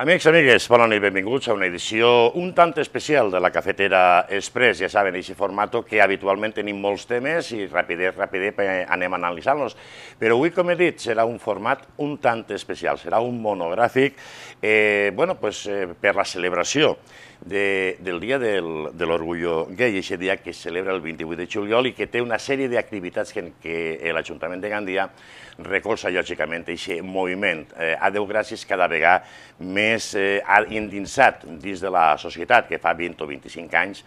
Amics, amigues, bona nit, benvinguts a una edició un tant especial de la Cafetera Express. Ja saben, aquest format que habitualment tenim molts temes i rapidet anem analitzant-los. Però avui, com he dit, serà un format un tant especial, serà un monogràfic per la celebració del Dia de l'Orgullo Gai, aquest dia que es celebra el 28 de juliol i que té una sèrie d'activitats que l'Ajuntament de Gandia recolza lògicament aquest moviment. A Déu gràcies, cada vegada més endinsat dins de la societat, que fa 20 o 25 anys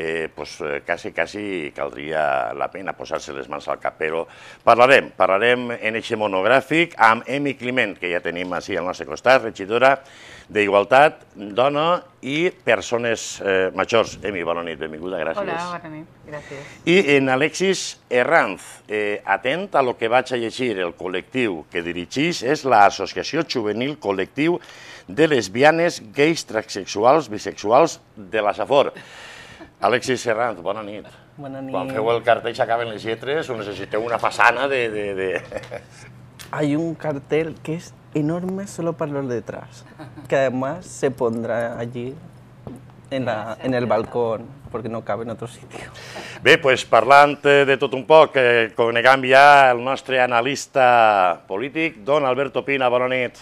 quasi caldria la pena posar-se les mans al cap. Però parlarem en aquest monogràfic amb Emi Climent, que ja tenim així al nostre costat, regidora d'Igualtat, Dona i Persones Majors. Emi, bona nit, benvinguda, gràcies. Hola, bona nit, gràcies. I en Alexis Herranz, atent a lo que vaig a llegir, el col·lectiu que dirigís és l'Associació Juvenil Col·lectiu de Lesbianes, Gais, Transsexuals, Bisexuals de la Safor. Alexis Herranz, bona nit. Bona nit. Quan feu el cartell s'acaben les lletres o necessiteu una façana de... Hay un cartel que es enorme solo para los detrás, que además se pondrá allí en el balcón, porque no cabe en otro sitio. Bé, doncs parlant de tot un poc, coneguem ja el nostre analista polític, don Alberto Pina, bona nit.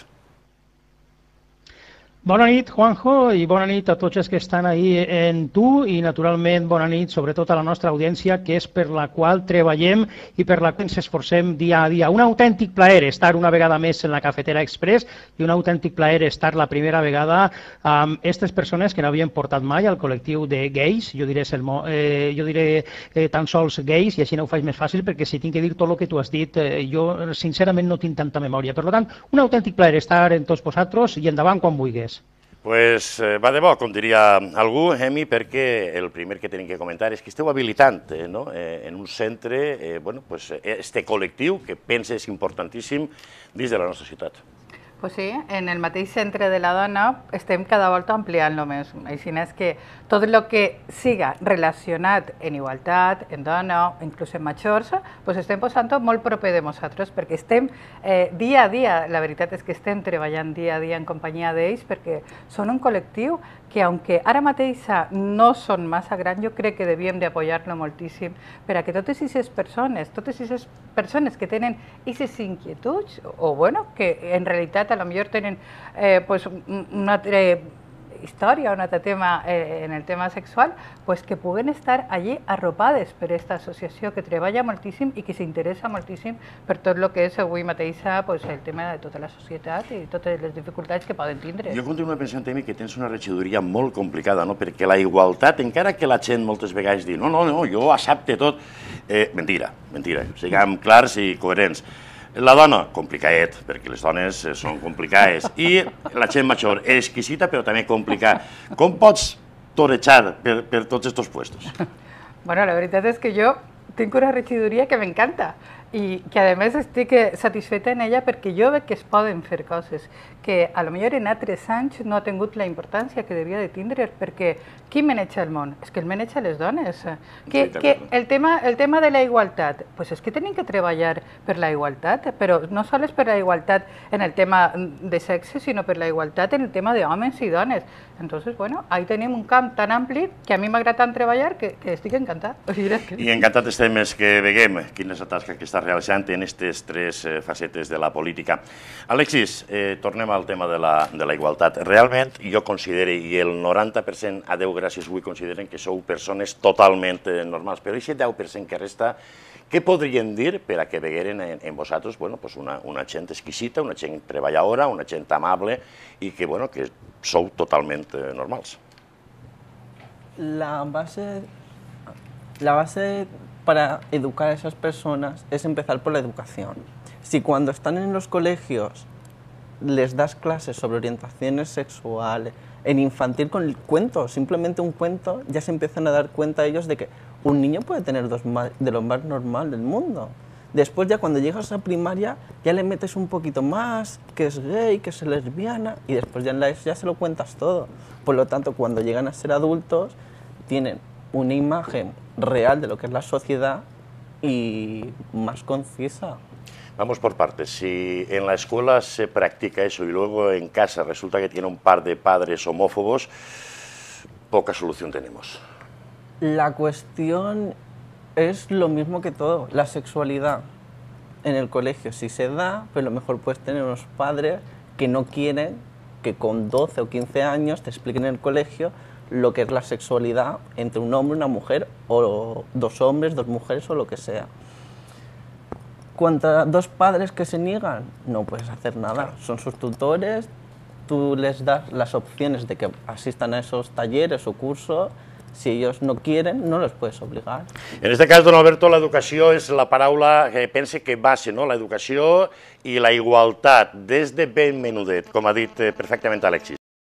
Bona nit, Juanjo, i bona nit a tots els que estan ahí en tu i, naturalment, bona nit sobretot a la nostra audiència, que és per la qual treballem i per la qual ens esforcem dia a dia. Un autèntic plaer estar una vegada més en la Cafetera Express i un autèntic plaer estar la primera vegada amb aquestes persones que no havien portat mai al col·lectiu de gais, jo diré tan sols gais, i així no ho faig més fàcil, perquè si tinc que dir tot el que tu has dit, jo sincerament no tinc tanta memòria. Per tant, un autèntic plaer estar en tots vosaltres i endavant quan vulguis. Pues va de bo, com diria algú, Emi, perquè el primer que tenim que comentar és que esteu habilitant en un centre este col·lectiu que pensa és importantíssim dins de la nostra ciutat. Pues sí, en el mateix centre de la dona estem cada volta ampliant-lo més. Així és que tot el que siga relacionat en igualtat, en dona, inclús en majors, pues estem posant-ho molt proper de nosaltres, perquè estem dia a dia, la veritat és que estem treballant dia a dia en companyia d'ells, perquè són un col·lectiu que, aunque ara mateix no són massa grans, jo crec que devíem d'apoyar-lo moltíssim per a que totes aquestes persones que tenen aquestes inquietuds, o bueno, que en realitat a lo millor tenen una altra història, un altre tema en el tema sexual, pues que puguen estar allí arropades per aquesta associació que treballa moltíssim i que s'interessa moltíssim per tot el que és avui mateix el tema de tota la societat i totes les dificultats que poden tindre. Jo continuo pensant, Emi, que tens una regidoria molt complicada, perquè la igualtat, encara que la gent moltes vegades diu no, jo accepte tot, mentira, siguem clars i coherents. La dona, complicadet, perquè les dones són complicades, i la gent major, exquisita però també complicada. Com pots torejar per tots aquests puestos? Bueno, la veritat és que jo tinc una regidoria que m'encanta i que a més estic satisfeta en ella perquè jo veig que es poden fer coses que a lo millor en altres anys no ha tingut la importància que devia de tindre, perquè qui maneja el món? És que el maneja les dones. El tema de la igualtat, pues és que tenim que treballar per la igualtat, però no sols per la igualtat en el tema de sexe, sinó per la igualtat en el tema d'homes i dones. Entonces, bueno, ahí tenim un camp tan ampli que a mi m'agrada tant treballar que estic encantat. I encantat estem que veiem quina és la tasca que està realitzant en aquestes tres facetes de la política. Alexis, tornem al tema de la igualtat. Realment, jo considero, i el 90% a Déu gràcies avui consideren que sou persones totalment normals, però aquest 10% que resta, què podrien dir per a que vegueren en vosaltres una gent exquisita, una gent treballadora, una gent amable i que sou totalment normals? La base para educar a esas personas es empezar por la educación. Si cuando están en los colegios les das clases sobre orientaciones sexuales, en infantil con el cuento, simplemente un cuento, ya se empiezan a dar cuenta ellos de que un niño puede tener de lo más normal del mundo. Después ya cuando llegas a primaria ya le metes un poquito más, que es gay, que es lesbiana, y después ya en la ESO ya se lo cuentas todo. Por lo tanto, cuando llegan a ser adultos, tienen una imagen real de lo que es la sociedad y más concisa. Vamos por partes. Si en la escuela se practica eso y luego en casa resulta que tiene un par de padres homófobos, poca solución tenemos. La cuestión es lo mismo que todo, la sexualidad en el colegio sí se da, pero lo mejor puedes tener unos padres que no quieren que con 12 o 15 años te expliquen en el colegio lo que es la sexualidad entre un hombre y una mujer, o dos hombres, dos mujeres o lo que sea. Cuanto a dos padres que se niegan, no puedes hacer nada, son sus tutores, tú les das las opciones de que asistan a esos talleres o cursos. Si ellos no quieren, no los puedes obligar. En este cas, don Alberto, l'educació és la paraula que pense que base, no? L'educació i la igualtat, des de ben menudet, com ha dit perfectament Alexis.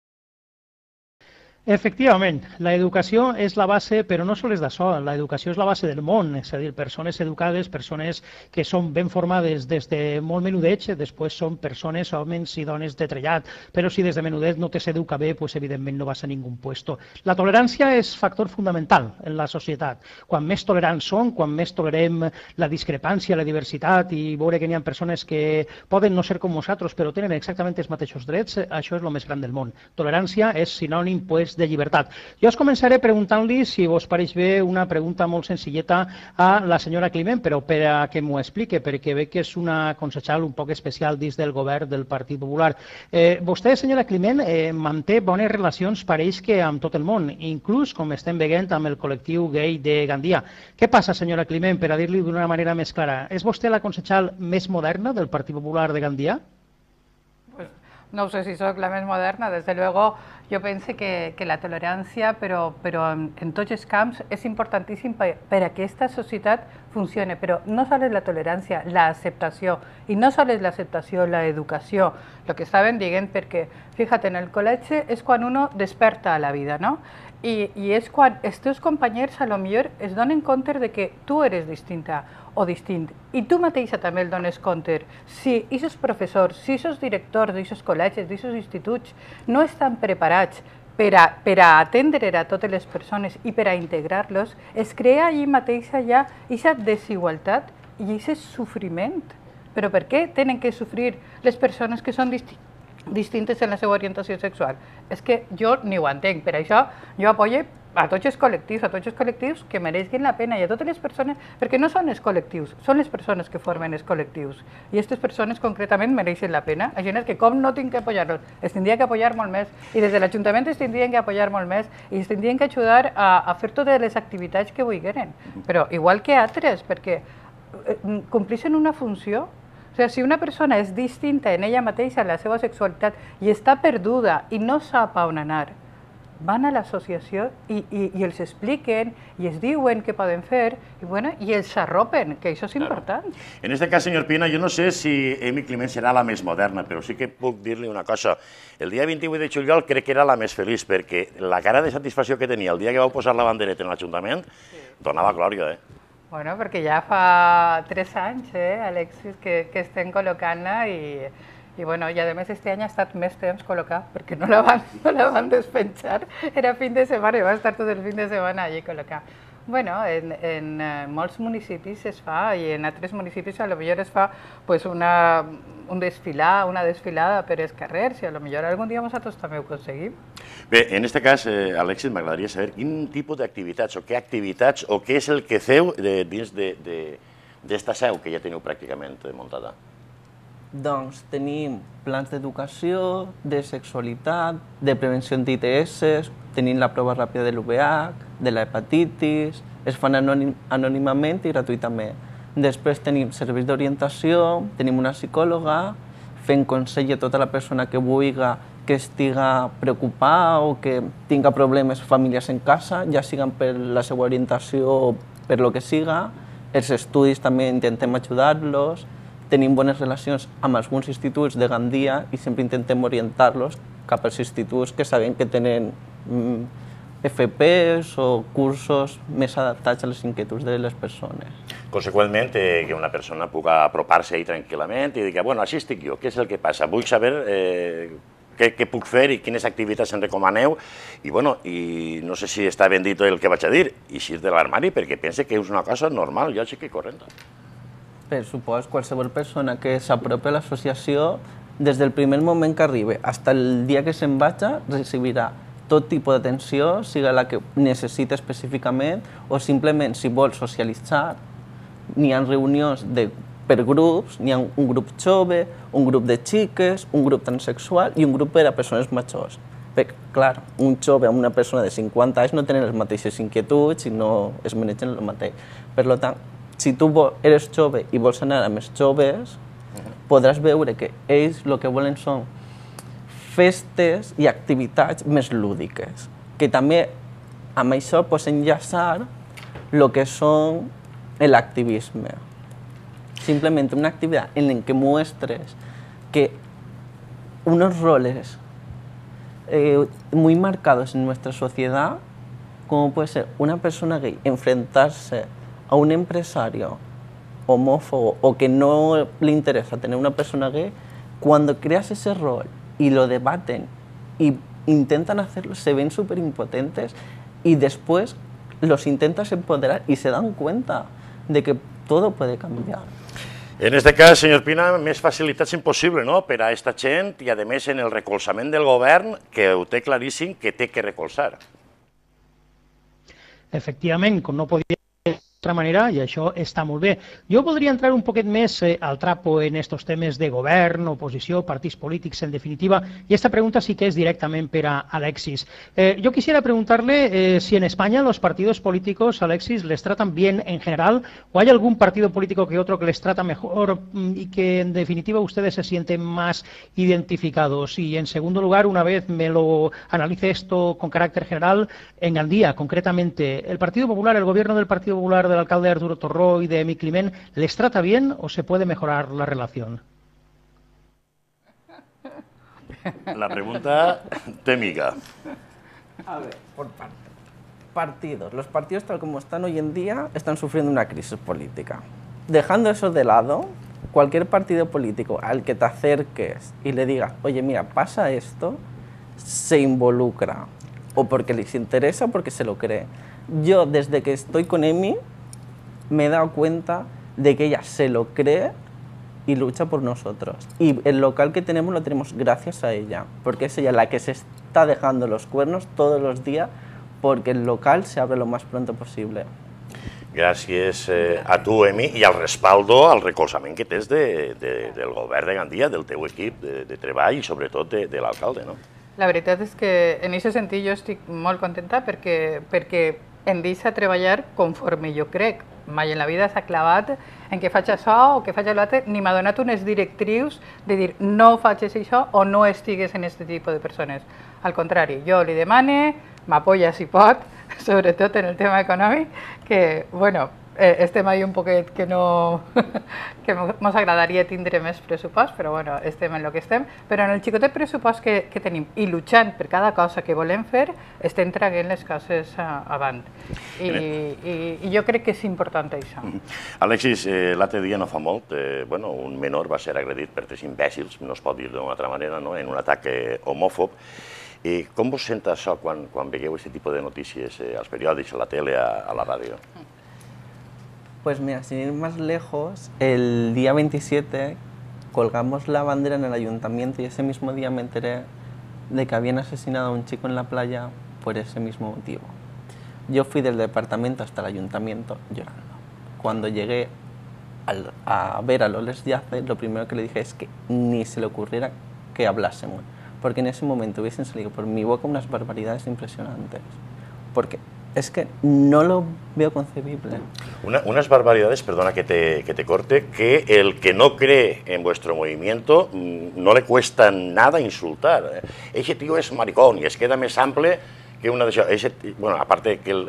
Efectivament, l'educació és la base, però no sols d'això, l'educació és la base del món, és a dir, persones educades, persones que són ben formades des de molt menudeig, després són persones, homes i dones de trellat, però si des de menudet no te s'educa bé, pues, evidentment no vas a ningú puesto. La tolerància és factor fundamental en la societat. Quan més tolerants som, quan més tolerem la discrepància, la diversitat i veure que n'hi ha persones que poden no ser com nosaltres, però tenen exactament els mateixos drets, això és el més gran del món. Tolerància és sinònim, pues, de llibertat. Jo us començaré preguntant-li, si vos pareix bé, una pregunta molt senzilleta a la senyora Climent, però per a que m'ho explique, perquè veig que és una consellera un poc especial dins del govern del Partit Popular. Vostè, senyora Climent, manté bones relacions, pareix que amb tot el món, inclús, com estem veient, amb el col·lectiu gay de Gandia. Què passa, senyora Climent, per a dir-li d'una manera més clara? És vostè la consellera més moderna del Partit Popular de Gandia? No sé si soy la més moderna, desde luego yo pienso que la tolerancia, pero en tots els camps es importantíssim para que esta societat funcione, pero no solo es la tolerancia, la aceptació, y no solo es la aceptació, la educació, lo que estaven dient, perquè, fíjate, en el col·legi és quan uno desperta a la vida, no? I és quan els teus companys a lo millor es donen compte de que tu eres distinta o distint, i tu mateixa també el dones compte. Si aquests professors, si aquests directors d'aquests col·legis, d'aquests instituts no estan preparats per a atendre a totes les persones i per a integrar-los, es crea allí mateixa ja aquesta desigualtat i aquest sofriment. Però per què tenen que sofrir les persones que són distintes en la seva orientació sexual? És que jo ni ho entenc. Per això jo apoyo a tots els col·lectius que mereixin la pena i a totes les persones, perquè no són els col·lectius, són les persones que formen els col·lectius. I aquestes persones concretament mereixen la pena. Així és que com no tinc que apoyar-los? Es tindria que apoyar molt més i des de l'Ajuntament es tindrien que apoyar molt més i es tindrien que ajudar a fer totes les activitats que vulguin. Però igual que altres, perquè compleixen una funció. O sigui, si una persona és distinta en ella mateixa, en la seva sexualitat, i està perduda i no sap on anar, van a l'associació i els expliquen i es diuen què poden fer i els arropen, que això és important. En este cas, senyor Pina, jo no sé si Emi Climent serà la més moderna, però sí que puc dir-li una cosa. El dia 28 de juliol crec que era la més feliç, perquè la cara de satisfacció que tenia el dia que vau posar la bandereta en l'Ajuntament donava glòria, Bueno, perquè ja fa 3 anys, Alexis, que estem col·locant-la i a més este any ha estat més temps col·locat perquè no la van despenjar, era fin de setmana i va estar tot el fin de setmana allí col·locat. Bueno, en molts municipis es fa i en altres municipis potser es fa una desfilada per els carrers i potser algun dia nosaltres també ho aconseguim. Bé, en aquest cas, Alexis, m'agradaria saber quin tipus d'activitats o què activitats o què és el que feu dins d'esta seu que ja teniu pràcticament muntada. Doncs tenim plans d'educació, de sexualitat, de prevenció d'ITS, tenim la prova ràpida de l'UVH, de l'hepatitis, es fan anònimament i gratuïtament. Després tenim serveis d'orientació, tenim una psicòloga, fent consell a tota la persona que vulgui que estiga preocupada o que tinga problemes familiars en casa, ja siguin per la seva orientació o per lo que siga. Els estudis també intentem ajudar-los. Tenim bones relacions amb alguns instituts de Gandia i sempre intentem orientar-los cap als instituts que sabem que tenen FPs o cursos més adaptats a les inquietuds de les persones. Conseqüentment, que una persona pugui apropar-se ahí tranquil·lament i dir, bueno, així estic jo, què és el que passa? Vull saber què puc fer i quines activitats em recomaneu i no sé si està ben dit el que vaig a dir, eixir de l'armari perquè pense que és una cosa normal, lògica i correcta. Per supost, qualsevol persona que s'apropi a l'associació, des del primer moment que arribi fins el dia que se'n vagi, recibirà tot tipus d'atenció, siga la que necessita específicament o simplement si vol socialitzar. N'hi ha reunions per grups, n'hi ha un grup jove, un grup de xiques, un grup transexual i un grup per a persones majors. Perquè, clar, un jove amb una persona de 50 anys no tenen les mateixes inquietuds i no es manegen el mateix. Per tant, si tu eres jove i vols anar amb els joves, podràs veure que ells el que volen són festes i activitats més lúdiques, que també amb això pots enllaçar el que són l'activisme. Simplemente una actividad en la que muestres que unos roles muy marcados en nuestra sociedad, como puede ser una persona gay enfrentarse a un empresario homófobo o que no le interesa tener una persona gay, cuando creas ese rol y lo debaten y intentan hacerlo, se ven súper impotentes y después los intentas empoderar y se dan cuenta de que todo puede cambiar. En este cas, senyor Pina, més facilitats impossible, no?, per a aquesta gent i, a més, en el recolzament del govern, que ho té claríssim que té que recolzar. Efectivament, com no podia otra manera, i això està molt bé. Jo voldria entrar un poquet més al trapo en estos temes de govern, oposició, partits polítics, en definitiva, y esta pregunta sí que es directamente para Alexis. Yo quisiera preguntarle si en España los partidos políticos, Alexis, les tratan bien en general, o hay algún partido político que otro que les trata mejor y que en definitiva ustedes se sienten más identificados. Y en segundo lugar, una vez me lo analice esto con carácter general, en Gandía, concretamente, ¿el Partido Popular, el gobierno del Partido Popular del alcalde Arturo Torró y de Emi Climent, les trata bien o se puede mejorar la relación? La pregunta temiga. A ver, por partes. Partidos. Los partidos tal como están hoy en día están sufriendo una crisis política. Dejando eso de lado, cualquier partido político al que te acerques y le digas, oye, mira, pasa esto, se involucra. O porque les interesa o porque se lo cree. Yo, desde que estoy con Emi, me he dado cuenta de que ella se lo cree y lucha por nosotros. Y el local que tenemos lo tenemos gracias a ella, porque es ella la que se está dejando los cuernos todos los días porque el local se abre lo más pronto posible. Gràcies a tu, Emi, i al respaldo, al recolzament que tens del govern de Gandia, del teu equip de treball i sobretot de l'alcalde, no? La veritat és que en aquest sentit jo estic molt contenta perquè em deixa treballar conforme jo crec. Mai en la vida s'ha clavat en que faig això o que faig l'altre, ni m'ha donat unes directrius de dir no facis això o no estigues en aquest tipus de persones. Al contrari, jo li demane, m'apoya si pot, sobretot en el tema econòmic, que, bueno, estem ahí un poquet que no... que ens agradaria tindre més pressupost, però bueno, estem en el que estem. Però en el xicotet pressupost que tenim i luchant per cada cosa que volem fer, estem traguent les coses avant. I jo crec que és important això. Alexis, l'altre dia no fa molt, un menor va ser agredit per 3 imbècils, no es pot dir d'una altra manera, en un atac homòfob. Com vos sent això quan veieu aquest tipus de notícies als periòdics, a la tele, a la ràdio? Pues mira, sin ir más lejos, el día 27 colgamos la bandera en el ayuntamiento y ese mismo día me enteré de que habían asesinado a un chico en la playa por ese mismo motivo. Yo fui del departamento hasta el ayuntamiento llorando. Cuando llegué a ver a Loles Yace, lo primero que le dije es que ni se le ocurriera que hablásemos, porque en ese momento hubiesen salido por mi boca unas barbaridades impresionantes. Porque es que no lo veo concebible. Unas barbaridades, perdona que te corte, que el que no cree en vuestro movimiento no le cuesta nada insultar. Ese tío es maricón y es queda más ample que una de esas. Bueno, aparte que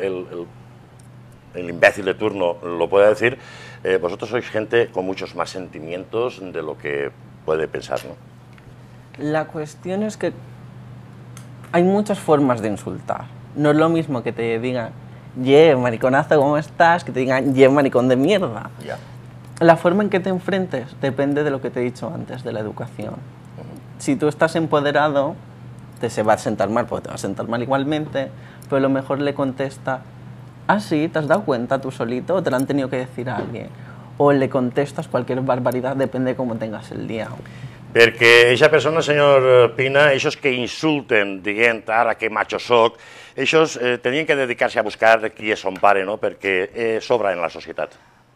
el imbécil de turno lo pueda decir, vosotros sois gente con muchos más sentimientos de lo que puede pensar, ¿no? La cuestión es que hay muchas formas de insultar. No es lo mismo que te digan, mariconazo, ¿cómo estás? Que te digan, maricón de mierda. Ya. La forma en que te enfrentes depende de lo que te he dicho antes, de la educación. Si tú estás empoderado, se va a sentar mal, porque te va a sentar mal igualmente, pero a lo mejor le contesta, ah, sí, ¿te has dado cuenta tú solito o te lo han tenido que decir a alguien? o le contestas cualquier barbaridad, depende de cómo tengas el día. Perquè aquesta persona, senyor Pina, aquests que insulten dient ara que macho soc, aquests tenien que dedicar-se a buscar qui és son pare, no? Perquè sobra en la societat.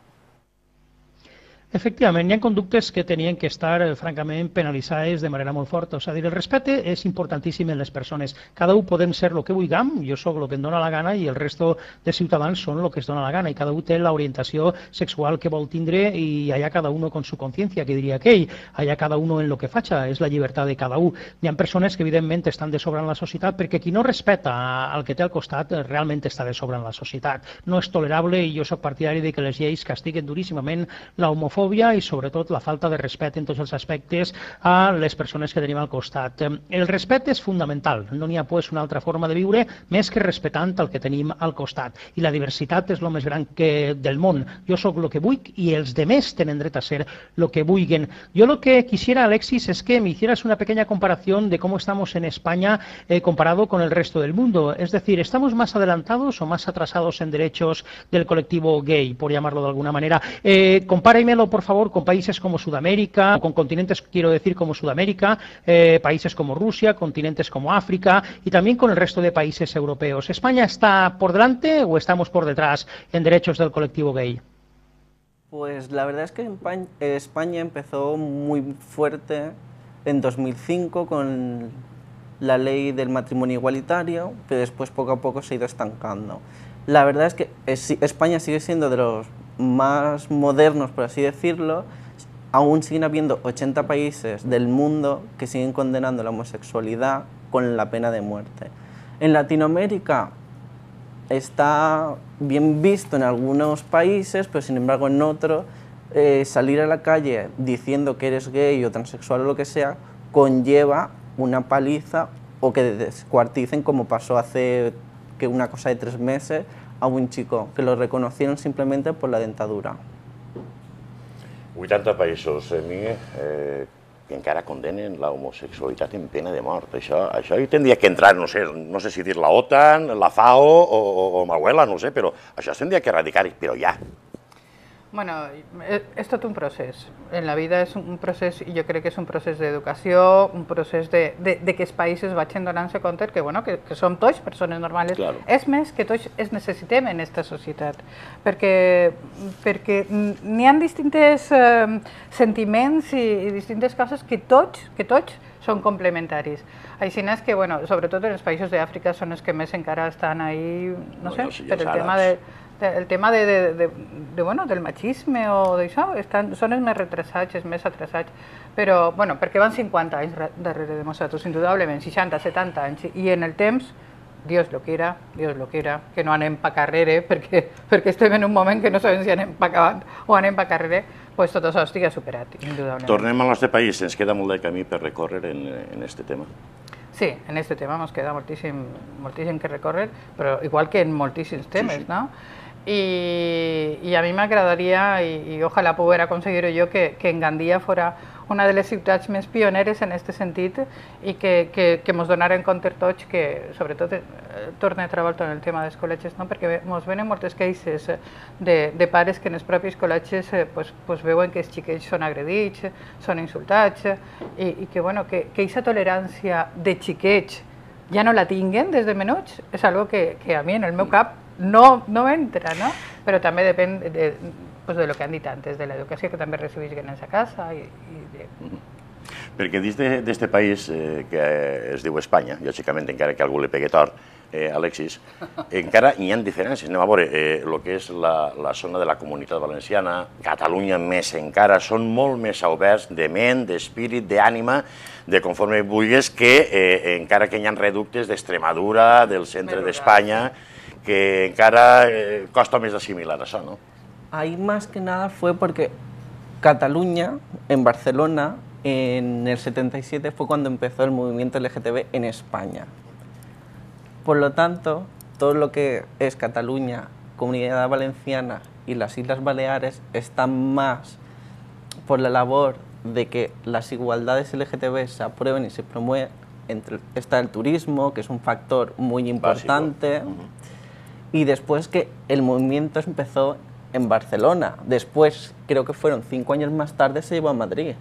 Efectivament, hi ha conductes que tenien que estar, francament, penalitzades de manera molt forta. És a dir, el respecte és importantíssim en les persones. Cada un podem ser el que vulguem, jo sóc el que em dóna la gana i el resto de ciutadans són el que es dóna la gana i cada un té l'orientació sexual que vol tindre i allà cada un con su conciencia, que diria aquell, allà cada un en lo que faci, és la llibertat de cada un. Hi ha persones que evidentment estan de sobre en la societat perquè qui no respecta el que té al costat realment està de sobre en la societat. No és tolerable i jo sóc partidari de que les lleis castiguen duríssimament la homofòbia i sobretot la falta de respecte en tots els aspectes a les persones que tenim al costat. El respecte és fundamental, no n'hi ha pues una altra forma de viure més que respectant el que tenim al costat i la diversitat és el més gran del món. Jo sóc el que vull i els demés tenen dret a ser el que vulguen. Yo lo que quisiera, Alexis, es que me hicieras una pequeña comparación de cómo estamos en España comparado con el resto del mundo. Es decir, ¿estamos más adelantados o más atrasados en derechos del colectivo gay, por llamarlo de alguna manera? Compárenmelo, por favor, con países como Sudamérica, con continentes, quiero decir, como Sudamérica, países como Rusia, continentes como África y también con el resto de países europeos. ¿España está por delante o estamos por detrás en derechos del colectivo gay? Pues la verdad es que España empezó muy fuerte en 2005 con la ley del matrimonio igualitario, que después poco a poco se ha ido estancando. La verdad es que España sigue siendo de los más modernos, por así decirlo. Aún siguen habiendo 80 países del mundo que siguen condenando la homosexualidad con la pena de muerte. En Latinoamérica está bien visto en algunos países, pero sin embargo en otros salir a la calle diciendo que eres gay o transexual o lo que sea conlleva una paliza o que descuarticen, como pasó hace una cosa de 3 meses a un chico que lo reconocieron simplemente por la dentadura. 80 països, que encara condenen la homosexualitat en pena de mort. Això hi tindria que entrar, no sé si dir la OTAN, la FAO o Manuela, no sé, però això es tindria que erradicar, però ja. Bueno, és tot un procés. En la vida és un procés, i jo crec que és un procés d'educació, un procés de que els països vagin donant-se compte que som tots persones normals. És més, que tots es necessitem en aquesta societat, perquè n'hi ha distints sentiments i distintes coses que tots són complementaris. Així és que, sobretot en els països d'Àfrica són els que més encara estan ahí, no sé, per el tema del machisme o d'això, són els més retrasats, els més atrasats, però, perquè van 50 anys darrere de nosaltres, indudablement, 60, 70 anys, i en el temps, Dios lo quiera, que no anem pa carrere, perquè estem en un moment que no sabem si anem pa avant o anem pa carrere, doncs tot això estigui superat, indudablement. Tornem al nostre país, ens queda molt de camí per recórrer en aquest tema. Sí, en aquest tema ens queda moltíssim que recórrer, però igual que en moltíssims temes, no? I a mi m'agradaria, i ojalà poder aconseguir-ho jo, que en Gandia fora una de les ciutats més pioneres en aquest sentit i que ens donaren compte tots que, sobretot, torna a treballar en el tema dels col·legis, perquè ens venen moltes queixes de pares que en els propis col·legis veuen que els xiquets són agredits, són insultats i que aquesta tolerància de xiquets ja no la tinguen des de menuts és una cosa que a mi en el meu cap no entra, no? Però també depèn de lo que han dit antes, de l'educació que també recibeixen a casa. Perquè dins d'aquest país que es diu Espanya, lògicament, encara que algú li pegui tort, Alexis, encara hi ha diferències. Anem a veure, el que és la zona de la Comunitat Valenciana, Catalunya més encara, són molt més oberts de ment, d'espírit, d'ànima, de conforme vulguis, que encara que hi ha reductes d'Extremadura, del centre d'Espanya, que encara costa més d'assimilar això, ¿no? Ahí más que nada fue porque Cataluña, en Barcelona, en el 77 fue cuando empezó el movimiento LGTB en España. Por lo tanto, todo lo que es Cataluña, Comunidad Valenciana y las Islas Baleares están más por la labor de que las igualdades LGTB se aprueben y se promuevan. Está el turismo, que es un factor muy importante. Y después que el movimiento empezó en Barcelona. Después, creo que fueron 5 años más tarde, se llevó a Madrid.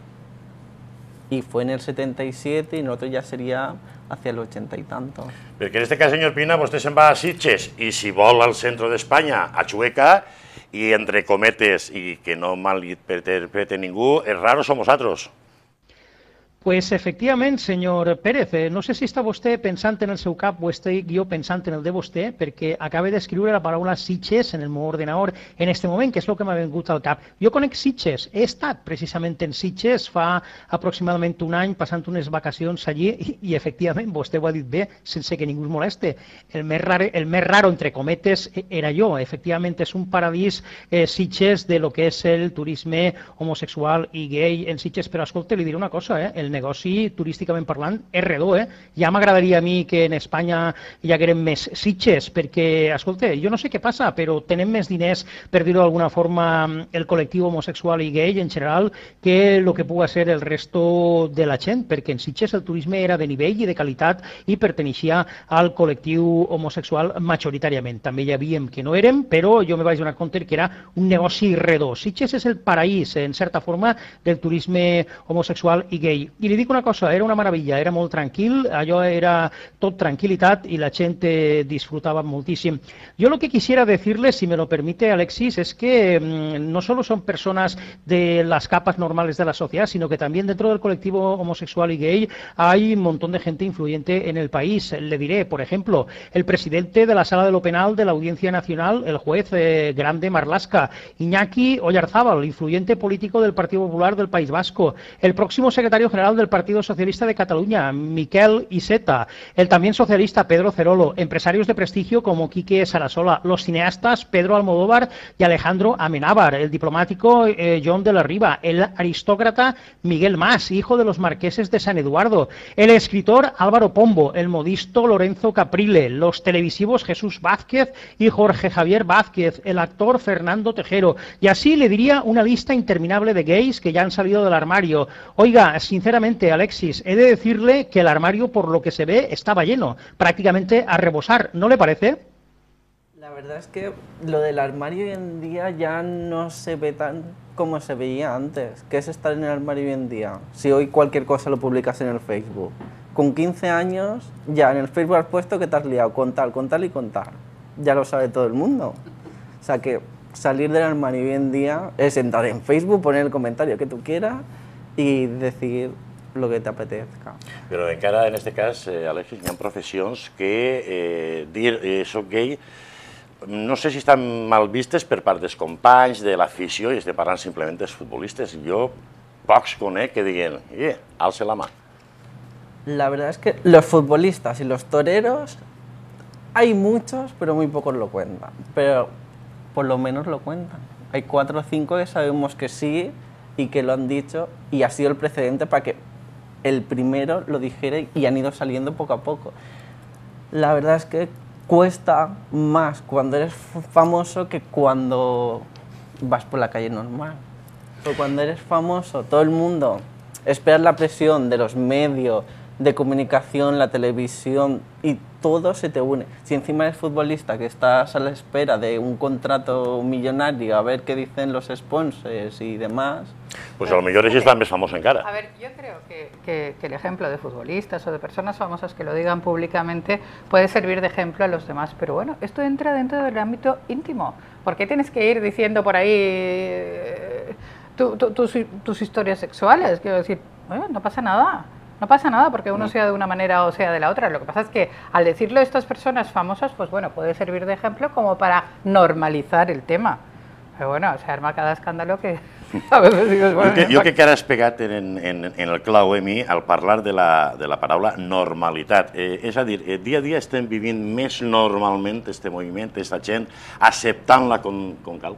Y fue en el 77 y nosotros ya sería hacia el 80 y tantos. Perquè en este cas, senyor Pina, vostè se'n va a Sitges i si vol al centre d'Espanya, a Chueca, i entre cometes, i que no malinterprete ningú, els raros som vosaltres. Pues efectivament, senyor Pérez, no sé si està vostè pensant en el seu cap o estic jo pensant en el de vostè, perquè acaba d'escriure la paraula Sitges en el meu ordenador en este moment, que és el que m'ha vingut al cap. Jo conec Sitges, he estat precisament en Sitges fa aproximadament un any passant unes vacacions allí i efectivament, vostè ho ha dit bé, sense que ningú es moleste. El més raro, entre cometes, era jo. Efectivament, és un paradís Sitges de lo que és el turisme homosexual i gay en Sitges, però escolta, li diré una cosa, el negoci, turísticament parlant, és redó, Ja m'agradaria a mi que en Espanya hi hagueren més Sitges, perquè, escolta, jo no sé què passa, però tenen més diners, per dir-ho d'alguna forma, el col·lectiu homosexual i gay en general, que el que pugui ser el resto de la gent, perquè en Sitges el turisme era de nivell i de qualitat i perteneixia al col·lectiu homosexual majoritàriament. També hi havíem que no érem, però jo me vaig donar compte que era un negoci redó. Sitges és el paraís, en certa forma, del turisme homosexual i gay. I li dic una cosa, era una meravella, era molt tranquil, allò era tot tranquil·litat i la gent disfrutava moltíssim. Yo lo que quisiera decirle, si me lo permite Alexis, es que no solo son personas de las capas normales de la sociedad, sino que también dentro del colectivo homosexual y gay hay un montón de gente influyente en el país. Le diré, por ejemplo, el presidente de la Sala de lo Penal de la Audiencia Nacional, el juez Grande Marlaska, Iñaki Oyarzábal, influyente político del Partido Popular del País Vasco, el próximo secretario general del Partido Socialista de Cataluña, Miquel Iceta, el también socialista Pedro Cerolo, empresarios de prestigio como Quique Sarasola, los cineastas Pedro Almodóvar y Alejandro Amenábar, el diplomático John de la Riva, el aristócrata Miguel Mas, hijo de los marqueses de San Eduardo, el escritor Álvaro Pombo, el modisto Lorenzo Caprile, los televisivos Jesús Vázquez y Jorge Javier Vázquez, el actor Fernando Tejero, y así le diría una lista interminable de gays que ya han salido del armario. Oiga, sinceramente, Alexis, he de decirle que el armario, por lo que se ve, estaba lleno, prácticamente a rebosar, ¿no le parece? La verdad es que lo del armario hoy en día ya no se ve tan como se veía antes. ¿Qué es estar en el armario hoy en día? Si hoy cualquier cosa lo publicas en el Facebook. Con 15 años, ya en el Facebook has puesto que te has liado con tal y con tal. Ya lo sabe todo el mundo. O sea que salir del armario hoy en día es entrar en Facebook, poner el comentario que tú quieras y decir lo que te apetezca. Però encara, en aquest cas, Alexis, hi ha professions que dir soc gay no sé si estan mal vistes per part dels companys, de l'afició, i estem parlant simplement dels futbolistes. Jo pocs conec que diguen, alce la mà. La verdad es que los futbolistas y los toreros hay muchos, pero muy pocos lo cuentan. Pero por lo menos lo cuentan. Hay 4 o 5 que sabemos que sí y que lo han dicho y ha sido el precedente para que el primero lo dijera y han ido saliendo poco a poco. La verdad es que cuesta más cuando eres famoso que cuando vas por la calle normal. Pero cuando eres famoso, todo el mundo espera la presión de los medios, de comunicación, la televisión, y todo se te une. Si encima eres futbolista, que estás a la espera de un contrato millonario, a ver qué dicen los sponsors y demás... Pues a lo mejor es la más famosa encara. A ver, yo creo que el ejemplo de futbolistas o de personas famosas que lo digan públicamente puede servir de ejemplo a los demás, pero bueno, esto entra dentro del ámbito íntimo. ¿Por qué tienes que ir diciendo por ahí tus historias sexuales? Quiero decir, no pasa nada. No pasa nada porque uno sea de una manera o sea de la otra. Lo que pasa es que al decirlo a estas personas famosas, pues bueno, puede servir de ejemplo como para normalizar el tema. Pero bueno, se arma cada escándalo que a veces digo... Bueno, jo crec que ara has pegat en el clau, mi, al parlar de la paraula normalitat. És a dir, dia a dia estem vivint més normalment este moviment, aquesta gent, acceptant-la com cal.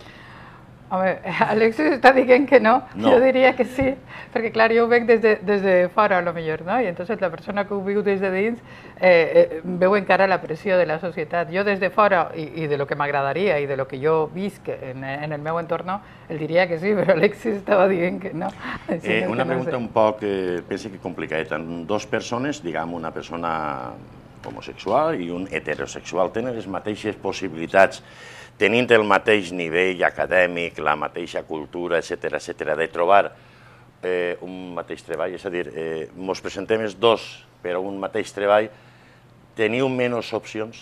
Home, Alexis està dient que no, jo diria que sí, perquè clar, jo ho veig des de fora a lo millor, no? I entonces la persona que ho viu des de dins veu encara la pressió de la societat. Jo des de fora, i de lo que m'agradaria i de lo que jo visc en el meu entorn, el diria que sí, però Alexis estava dient que no. Una pregunta un poc, penso que complicada. Dos persones, diguem, una persona homosexual i un heterosexual tenen les mateixes possibilitats, tenint el mateix nivell acadèmic, la mateixa cultura, etc., de trobar un mateix treball, és a dir, ens presentem els dos per a un mateix treball, teniu menys opcions?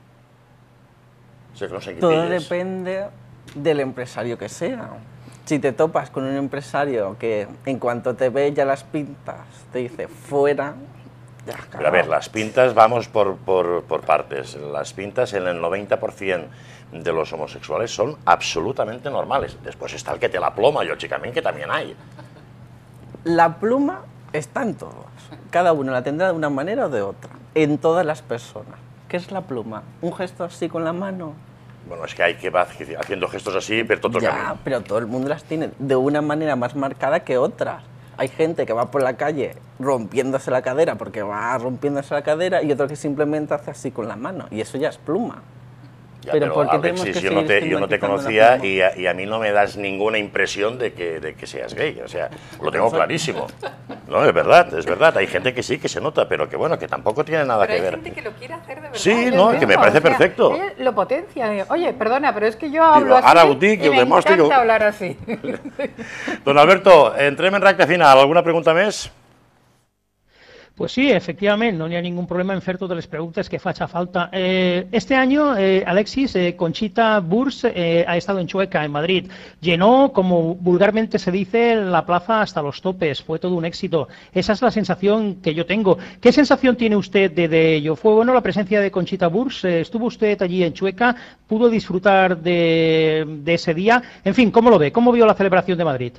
Todo depende del empresario que sea. Si te topas con un empresario que en cuanto te ve ya las pintas te dice fuera, ya acabó. Pero a ver, las pintas vamos por partes. Las pintas en el 90% de los homosexuales son absolutamente normales. Después está el que te la ploma, lógicamente, que también hay. La pluma está en todos. Cada uno la tendrá de una manera o de otra. En todas las personas. ¿Qué es la pluma? ¿Un gesto así con la mano? Bueno, es que hay que va haciendo gestos así, pero todo el camino. Pero todo el mundo las tiene de una manera más marcada que otras. Hay gente que va por la calle rompiéndose la cadera porque va rompiéndose la cadera y otro que simplemente hace así con la mano. Y eso ya es pluma. Ya, pero ¿por qué Alexis, yo no te conocía y a mí no me das ninguna impresión de que seas gay, o sea, lo tengo clarísimo. No, es verdad, hay gente que sí, que se nota, pero que bueno, que tampoco tiene nada que ver. Pero hay gente que lo quiere hacer de verdad. Sí, no, que me parece perfecto. Lo potencia, oye, perdona, pero es que yo hablo así y me encanta hablar así. Don Alberto, entrem en recta final, alguna pregunta més? Pues sí, efectivamente, no hay ningún problema en fer totes les preguntas que facha falta. Este año, Alexis, Conchita Wurst ha estado en Chueca, en Madrid. Llenó, como vulgarmente se dice, la plaza hasta los topes. Fue todo un éxito. Esa es la sensación que yo tengo. ¿Qué sensación tiene usted de ello? ¿Fue bueno la presencia de Conchita Wurst? ¿Estuvo usted allí en Chueca? ¿Pudo disfrutar de ese día? En fin, ¿cómo lo ve? ¿Cómo vio la celebración de Madrid?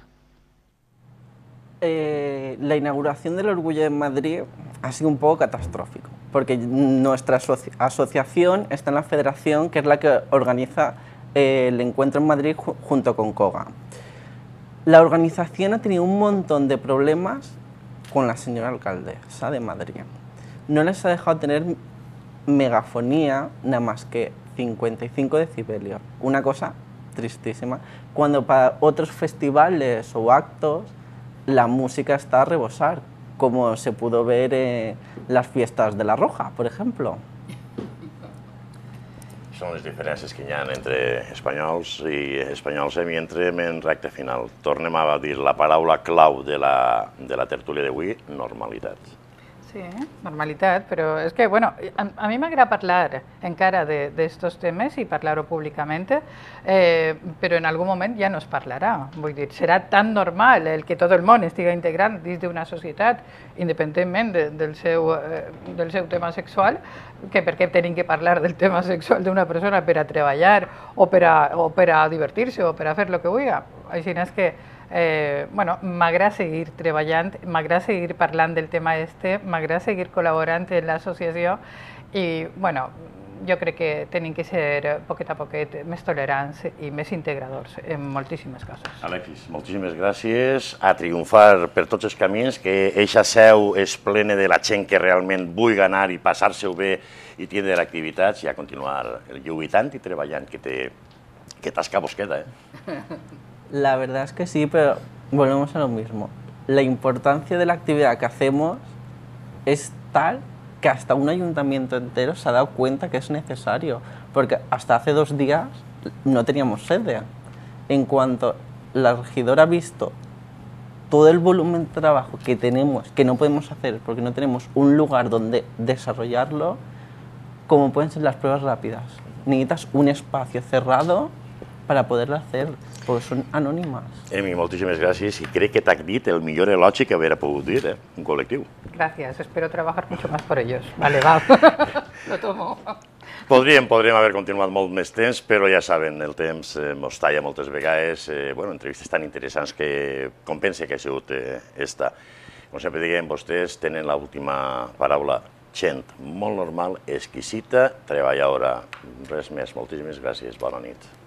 La inauguración del Orgullo de Madrid ha sido un poco catastrófico, porque nuestra asociación está en la federación, que es la que organiza el encuentro en Madrid junto con COGA. La organización ha tenido un montón de problemas con la señora alcaldesa de Madrid. No les ha dejado tener megafonía, nada más que 55 decibelios, una cosa tristísima, cuando para otros festivales o actos la música está a rebosar, como se pudo ver en las fiestas de La Roja, por ejemplo. Són les diferències que hi ha entre espanyols i espanyols i entrem en recta final. Tornem a dir la paraula clau de la tertúlia d'avui, normalitat. Sí, normalitat, però és que, bueno, a mi m'agrada parlar encara d'estos temes i parlar-ho públicament, però en algun moment ja no es parlarà. Vull dir, serà tan normal el que tot el món estigui integrant dins d'una societat, independentment del seu tema sexual, que per què tenim que parlar del tema sexual d'una persona per a treballar o per a divertir-se o per a fer el que vulgui. Així és que m'agrada seguir treballant, m'agrada seguir parlant del tema m'agrada seguir col·laborant en l'associació i, jo crec que tenim que ser poquet a poquet més tolerants i més integradors en moltíssimes coses. Alexis, moltíssimes gràcies. A triomfar per tots els camins, que eixa seu és plena de la gent que realment vulgui anar i passar-se-ho bé i tindre activitats i a continuar lluitant i treballant, que tasca vos queda, La verdad es que sí, pero volvemos a lo mismo. La importancia de la actividad que hacemos es tal que hasta un ayuntamiento entero se ha dado cuenta que es necesario, porque hasta hace 2 días no teníamos sede. En cuanto la regidora ha visto todo el volumen de trabajo que tenemos, que no podemos hacer porque no tenemos un lugar donde desarrollarlo, como pueden ser las pruebas rápidas. Necesitas un espacio cerrado para poderlo hacer, perquè són anònimes. Emi, moltíssimes gràcies i crec que t'hac dit el millor elogi que haver pogut dir, un col·lectiu. Gracias, espero trabajar mucho más por ellos. Vale, va, lo tomo. Podríem haver continuat molt més temps, però ja saben, el temps mos talla moltes vegades, entrevistes tan interessants que compensa que ha sigut esta. Com sempre diguem, vostès tenen l'última paraula, gent molt normal, exquisita, treballadora. Res més, moltíssimes gràcies, bona nit.